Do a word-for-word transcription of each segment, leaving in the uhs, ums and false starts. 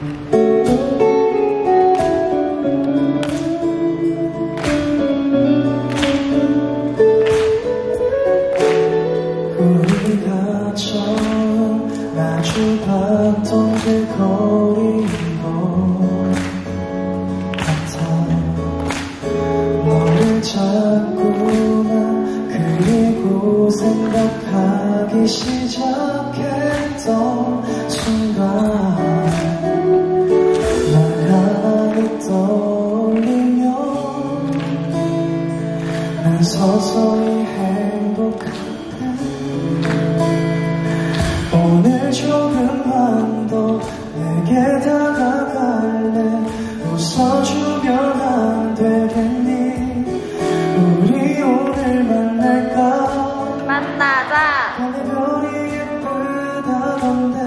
우리가 처음 마주봤던 길거리인 것 같아. 너를 자꾸만 그리고 생각하기 시작했던 순간 날 가만히 떠올리면 난 서서히 행복한 오늘 조금만 더 내게 다가갈래. 웃어주면 안 되겠니? 우리 오늘 만날까? 만나자. 하늘별이 예쁘다던데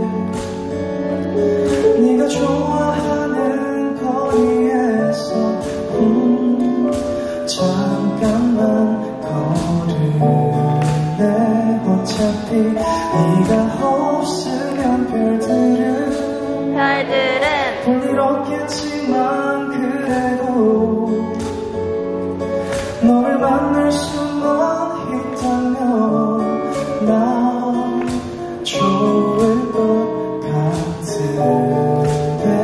네가 좋아하는 거리에서 음, 잠깐만 걸을래. 어차피 네가 없으면 별들은 별들은 볼일 없겠지만 그래도 너를 만날 수만 있다면 난 좋을 것 같은데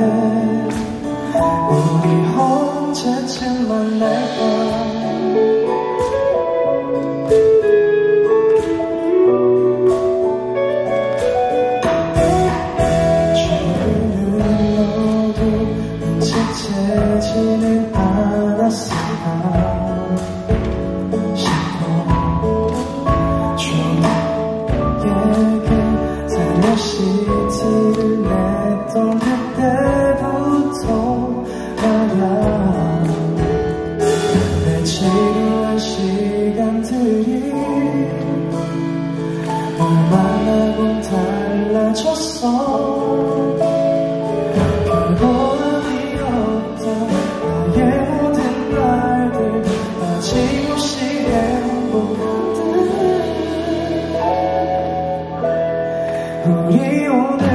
우리 언제쯤 만날까? 지는 않았을까 싶어. 저에게 살며시 티를 냈던 그때부터 말야. 내 지루한 시간들이 널 만나고 달라졌어. 우리 오늘